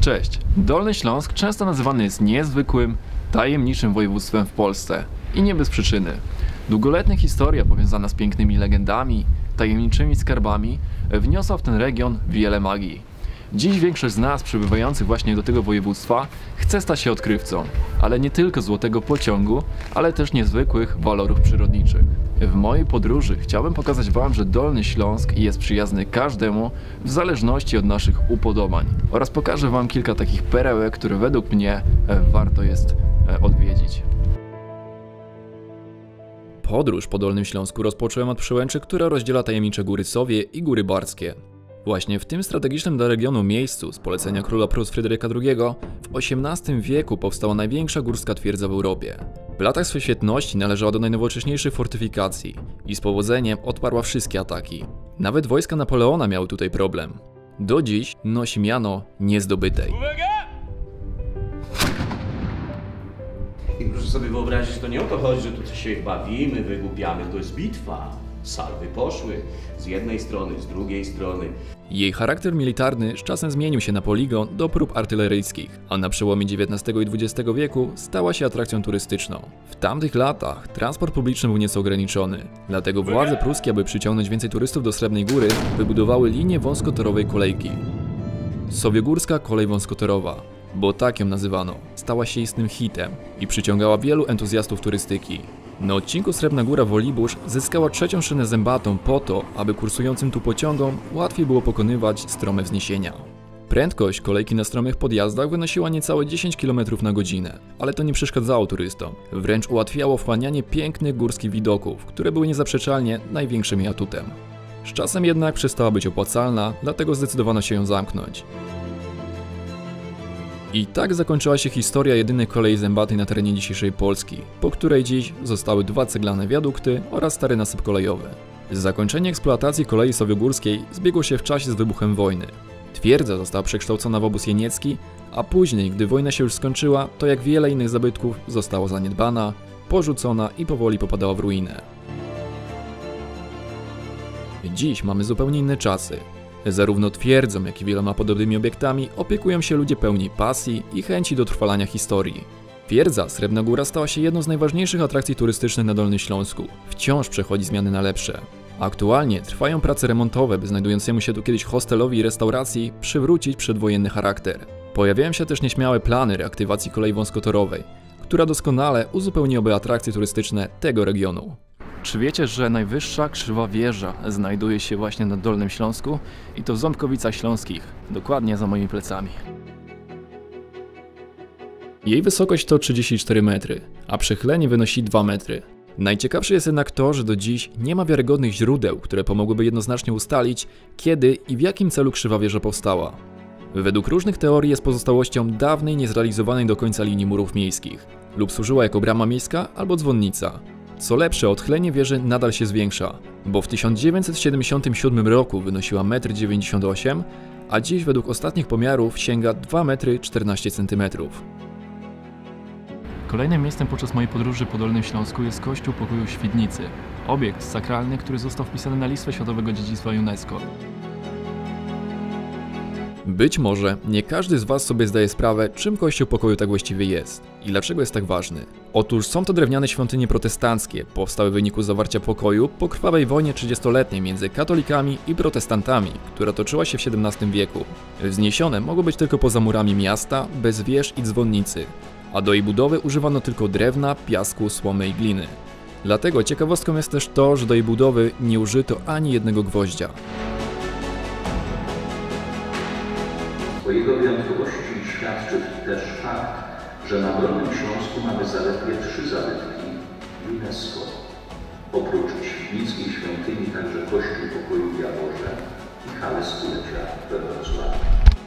Cześć! Dolny Śląsk często nazywany jest niezwykłym, tajemniczym województwem w Polsce. I nie bez przyczyny. Długoletnia historia powiązana z pięknymi legendami, tajemniczymi skarbami wniosła w ten region wiele magii. Dziś większość z nas przybywających właśnie do tego województwa chce stać się odkrywcą, ale nie tylko złotego pociągu, ale też niezwykłych walorów przyrodniczych. W mojej podróży chciałbym pokazać Wam, że Dolny Śląsk jest przyjazny każdemu w zależności od naszych upodobań oraz pokażę Wam kilka takich perełek, które według mnie warto jest odwiedzić. Podróż po Dolnym Śląsku rozpocząłem od przełęczy, która rozdziela tajemnicze góry Sowie i góry Barskie. Właśnie w tym strategicznym dla regionu miejscu z polecenia króla Prus Fryderyka II w XVIII wieku powstała największa górska twierdza w Europie. W latach swej świetności należała do najnowocześniejszych fortyfikacji i z powodzeniem odparła wszystkie ataki. Nawet wojska Napoleona miały tutaj problem. Do dziś nosi miano niezdobytej. I proszę sobie wyobrazić, to nie o to chodzi, że tu się bawimy, wygłupiamy, to jest bitwa. Salwy poszły z jednej strony, z drugiej strony. Jej charakter militarny z czasem zmienił się na poligon do prób artyleryjskich, a na przełomie XIX i XX wieku stała się atrakcją turystyczną. W tamtych latach transport publiczny był nieco ograniczony, dlatego władze pruskie, aby przyciągnąć więcej turystów do Srebrnej Góry, wybudowały linię wąskotorowej kolejki. Sowiegórska kolej wąskotorowa, bo tak ją nazywano, stała się istnym hitem i przyciągała wielu entuzjastów turystyki. Na odcinku Srebrna Góra-Wolibórz zyskała trzecią szynę zębatą po to, aby kursującym tu pociągom łatwiej było pokonywać strome wzniesienia. Prędkość kolejki na stromych podjazdach wynosiła niecałe 10 km na godzinę, ale to nie przeszkadzało turystom, wręcz ułatwiało wchłanianie pięknych górskich widoków, które były niezaprzeczalnie największym jej atutem. Z czasem jednak przestała być opłacalna, dlatego zdecydowano się ją zamknąć. I tak zakończyła się historia jedynej kolei zębatej na terenie dzisiejszej Polski, po której dziś zostały dwa ceglane wiadukty oraz stary nasyp kolejowy. Zakończenie eksploatacji kolei sowiegórskiej zbiegło się w czasie z wybuchem wojny. Twierdza została przekształcona w obóz jeniecki, a później, gdy wojna się już skończyła, to jak wiele innych zabytków została zaniedbana, porzucona i powoli popadała w ruinę. Dziś mamy zupełnie inne czasy. Zarówno twierdzą, jak i wieloma podobnymi obiektami opiekują się ludzie pełni pasji i chęci dotrwalania historii. Twierdza Srebrna Góra stała się jedną z najważniejszych atrakcji turystycznych na Dolnym Śląsku. Wciąż przechodzi zmiany na lepsze. Aktualnie trwają prace remontowe, by znajdującemu się tu kiedyś hostelowi i restauracji przywrócić przedwojenny charakter. Pojawiają się też nieśmiałe plany reaktywacji kolei wąskotorowej, która doskonale uzupełniłaby atrakcje turystyczne tego regionu. Czy wiecie, że najwyższa krzywa wieża znajduje się właśnie na Dolnym Śląsku i to w Ząbkowicach Śląskich, dokładnie za moimi plecami. Jej wysokość to 34 metry, a przechylenie wynosi 2 metry. Najciekawsze jest jednak to, że do dziś nie ma wiarygodnych źródeł, które pomogłyby jednoznacznie ustalić, kiedy i w jakim celu krzywa wieża powstała. Według różnych teorii jest pozostałością dawnej, niezrealizowanej do końca linii murów miejskich lub służyła jako brama miejska albo dzwonnica. Co lepsze, odchylenie wieży nadal się zwiększa, bo w 1977 roku wynosiła 1,98 m, a dziś według ostatnich pomiarów sięga 2,14 m. Kolejnym miejscem podczas mojej podróży po Dolnym Śląsku jest Kościół Pokoju w Świdnicy, obiekt sakralny, który został wpisany na listę Światowego Dziedzictwa UNESCO. Być może nie każdy z Was sobie zdaje sprawę, czym Kościół Pokoju tak właściwie jest i dlaczego jest tak ważny. Otóż są to drewniane świątynie protestanckie, powstałe w wyniku zawarcia pokoju po krwawej wojnie 30-letniej między katolikami i protestantami, która toczyła się w XVII wieku. Wzniesione mogły być tylko poza murami miasta, bez wież i dzwonnicy, a do jej budowy używano tylko drewna, piasku, słomy i gliny. Dlatego ciekawostką jest też to, że do jej budowy nie użyto ani jednego gwoździa. O jego wyjątkowości świadczy też fakt, że na Dolnym Śląsku mamy zaledwie 3 zabytki UNESCO. Oprócz Świdnickiej Świątyni także Kościół Pokoju w Jaworze i halę stulecia we Wrocławiu.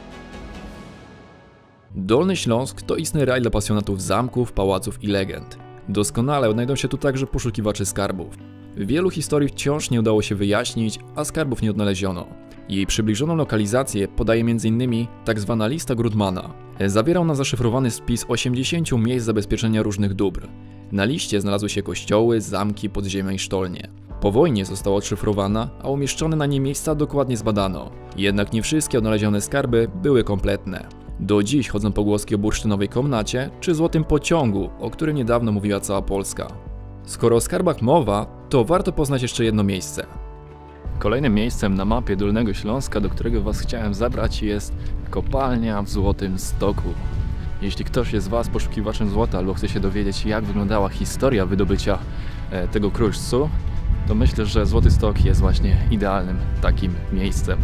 Dolny Śląsk to istny raj dla pasjonatów zamków, pałaców i legend. Doskonale odnajdą się tu także poszukiwacze skarbów. Wielu historii wciąż nie udało się wyjaśnić, a skarbów nie odnaleziono. Jej przybliżoną lokalizację podaje m.in. tzw. lista Grudmana. Zawiera ona zaszyfrowany spis 80 miejsc zabezpieczenia różnych dóbr. Na liście znalazły się kościoły, zamki, podziemia i sztolnie. Po wojnie została odszyfrowana, a umieszczone na niej miejsca dokładnie zbadano. Jednak nie wszystkie odnalezione skarby były kompletne. Do dziś chodzą pogłoski o bursztynowej komnacie czy złotym pociągu, o którym niedawno mówiła cała Polska. Skoro o skarbach mowa, to warto poznać jeszcze jedno miejsce. Kolejnym miejscem na mapie Dolnego Śląska, do którego Was chciałem zabrać, jest kopalnia w Złotym Stoku. Jeśli ktoś jest z Was poszukiwaczem złota albo chce się dowiedzieć, jak wyglądała historia wydobycia tego kruszcu, to myślę, że Złoty Stok jest właśnie idealnym takim miejscem.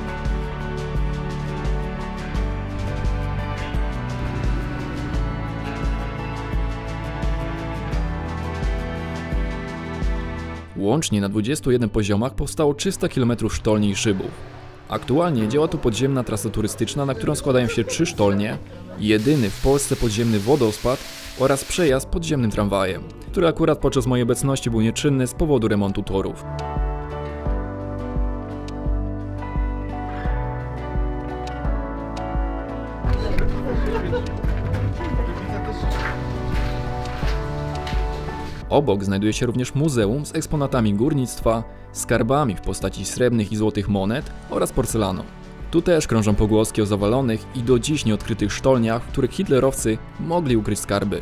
Łącznie na 21 poziomach powstało 300 km sztolni i szybów. Aktualnie działa tu podziemna trasa turystyczna, na którą składają się 3 sztolnie, jedyny w Polsce podziemny wodospad oraz przejazd podziemnym tramwajem, który akurat podczas mojej obecności był nieczynny z powodu remontu torów. Obok znajduje się również muzeum z eksponatami górnictwa, skarbami w postaci srebrnych i złotych monet oraz porcelaną. Tu też krążą pogłoski o zawalonych i do dziś nieodkrytych sztolniach, w których hitlerowcy mogli ukryć skarby.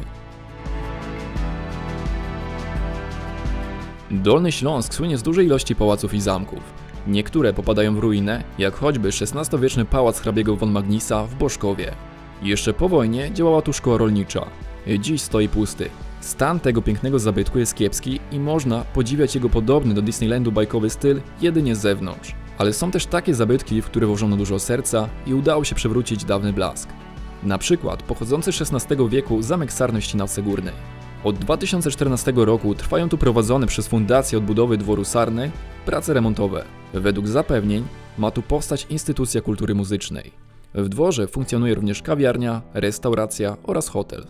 Dolny Śląsk słynie z dużej ilości pałaców i zamków. Niektóre popadają w ruinę, jak choćby XVI-wieczny pałac hrabiego von Magnisa w Boszkowie. Jeszcze po wojnie działała tu szkoła rolnicza. Dziś stoi pusty. Stan tego pięknego zabytku jest kiepski i można podziwiać jego podobny do Disneylandu bajkowy styl jedynie z zewnątrz. Ale są też takie zabytki, w które włożono dużo serca i udało się przywrócić dawny blask. Na przykład pochodzący z XVI wieku zamek Sarny w Ścinawce Górnej. Od 2014 roku trwają tu prowadzone przez Fundację Odbudowy Dworu Sarny prace remontowe. Według zapewnień ma tu powstać instytucja kultury muzycznej. W dworze funkcjonuje również kawiarnia, restauracja oraz hotel.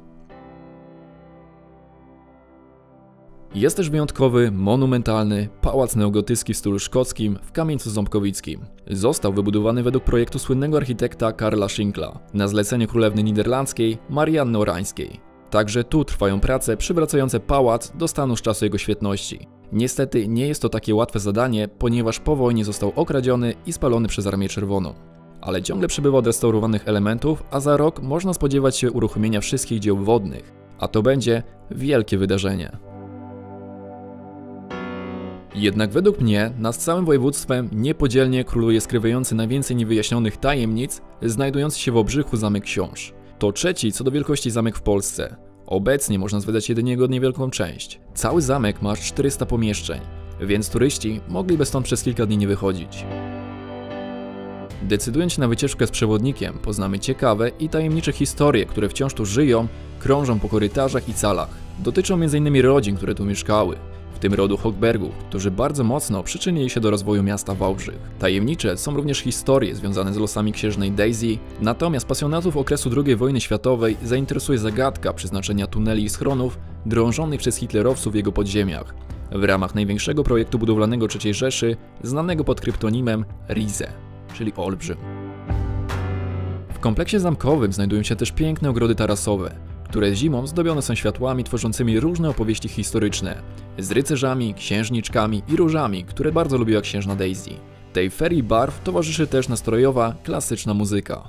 Jest też wyjątkowy, monumentalny pałac neogotycki w stylu szkockim w Kamieńcu Ząbkowickim. Został wybudowany według projektu słynnego architekta Karla Schinkla na zlecenie królewny niderlandzkiej Marianny Orańskiej. Także tu trwają prace przywracające pałac do stanu z czasu jego świetności. Niestety nie jest to takie łatwe zadanie, ponieważ po wojnie został okradziony i spalony przez Armię Czerwoną. Ale ciągle przybywa odrestaurowanych elementów, a za rok można spodziewać się uruchomienia wszystkich dzieł wodnych. A to będzie wielkie wydarzenie. Jednak według mnie nad całym województwem niepodzielnie króluje skrywający najwięcej niewyjaśnionych tajemnic, znajdujący się w Obrzychu Zamek Książ. To trzeci co do wielkości zamek w Polsce. Obecnie można zwiedzać jedynie jego niewielką część. Cały zamek ma aż 400 pomieszczeń, więc turyści mogliby stąd przez kilka dni nie wychodzić. Decydując się na wycieczkę z przewodnikiem, poznamy ciekawe i tajemnicze historie, które wciąż tu żyją, krążą po korytarzach i calach. Dotyczą m.in. rodzin, które tu mieszkały, w tym rodu Hochbergów, którzy bardzo mocno przyczynili się do rozwoju miasta Wałbrzych. Tajemnicze są również historie związane z losami księżnej Daisy, natomiast pasjonatów okresu II wojny światowej zainteresuje zagadka przeznaczenia tuneli i schronów drążonych przez hitlerowców w jego podziemiach, w ramach największego projektu budowlanego III Rzeszy, znanego pod kryptonimem Rize, czyli Olbrzym. W kompleksie zamkowym znajdują się też piękne ogrody tarasowe, które zimą zdobione są światłami tworzącymi różne opowieści historyczne, z rycerzami, księżniczkami i różami, które bardzo lubiła księżna Daisy. Tej ferii barw towarzyszy też nastrojowa, klasyczna muzyka.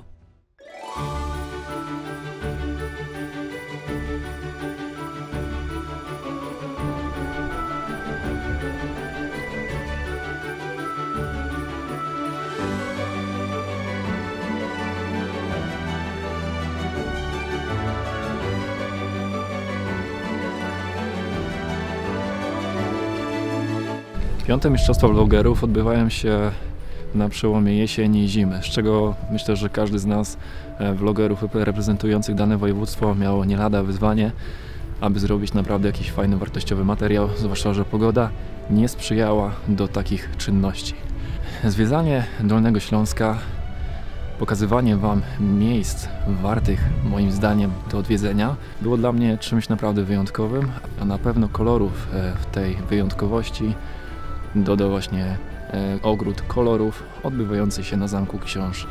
Piąte mistrzostwa vlogerów odbywają się na przełomie jesieni i zimy, z czego myślę, że każdy z nas vlogerów reprezentujących dane województwo miało nie lada wyzwanie, aby zrobić naprawdę jakiś fajny, wartościowy materiał, zwłaszcza że pogoda nie sprzyjała do takich czynności. Zwiedzanie Dolnego Śląska, pokazywanie Wam miejsc wartych moim zdaniem do odwiedzenia było dla mnie czymś naprawdę wyjątkowym, a na pewno kolorów w tej wyjątkowości dodał właśnie ogród kolorów odbywający się na Zamku Książ.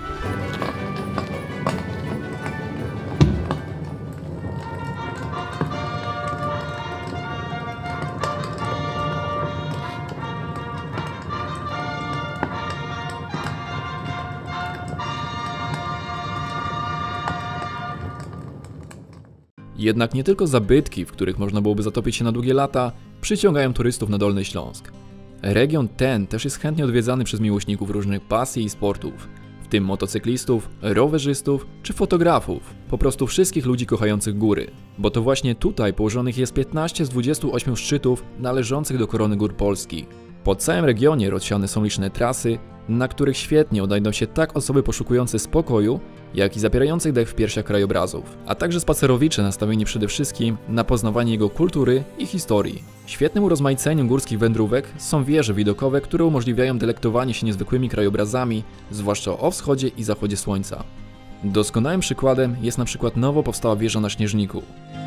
Jednak nie tylko zabytki, w których można byłoby zatopić się na długie lata, przyciągają turystów na Dolny Śląsk. Region ten też jest chętnie odwiedzany przez miłośników różnych pasji i sportów, w tym motocyklistów, rowerzystów czy fotografów, po prostu wszystkich ludzi kochających góry. Bo to właśnie tutaj położonych jest 15 z 28 szczytów należących do korony gór Polski. Po całym regionie rozsiane są liczne trasy, na których świetnie odnajdą się tak osoby poszukujące spokoju, jak i zapierających dech w piersiach krajobrazów, a także spacerowicze nastawieni przede wszystkim na poznawanie jego kultury i historii. Świetnym urozmaiceniem górskich wędrówek są wieże widokowe, które umożliwiają delektowanie się niezwykłymi krajobrazami, zwłaszcza o wschodzie i zachodzie słońca. Doskonałym przykładem jest na przykład nowo powstała wieża na Śnieżniku.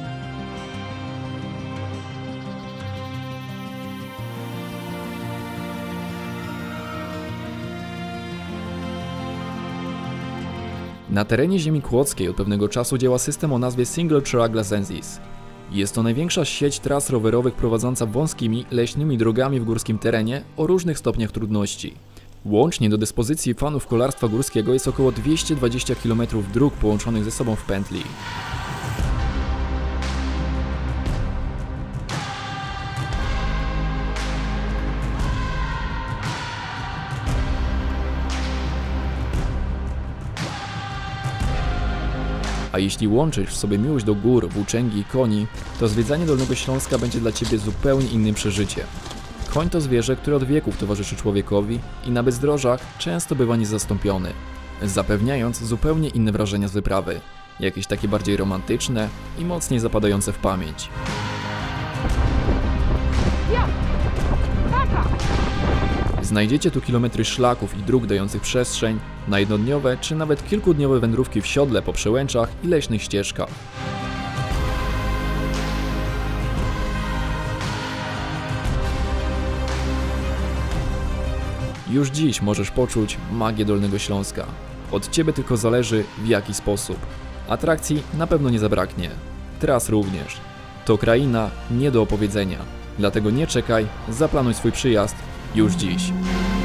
Na terenie ziemi kłodzkiej od pewnego czasu działa system o nazwie Single Track La Sensis. Jest to największa sieć tras rowerowych prowadząca wąskimi, leśnymi drogami w górskim terenie o różnych stopniach trudności. Łącznie do dyspozycji fanów kolarstwa górskiego jest około 220 km dróg połączonych ze sobą w pętli. A jeśli łączysz w sobie miłość do gór, włóczęgi i koni, to zwiedzanie Dolnego Śląska będzie dla Ciebie zupełnie innym przeżyciem. Koń to zwierzę, które od wieków towarzyszy człowiekowi i na bezdrożach często bywa niezastąpiony, zapewniając zupełnie inne wrażenia z wyprawy, jakieś takie bardziej romantyczne i mocniej zapadające w pamięć. Znajdziecie tu kilometry szlaków i dróg dających przestrzeń na jednodniowe czy nawet kilkudniowe wędrówki w siodle po przełęczach i leśnych ścieżkach. Już dziś możesz poczuć magię Dolnego Śląska. Od Ciebie tylko zależy, w jaki sposób. Atrakcji na pewno nie zabraknie. Tras również. To kraina nie do opowiedzenia. Dlatego nie czekaj, zaplanuj swój przyjazd już dziś.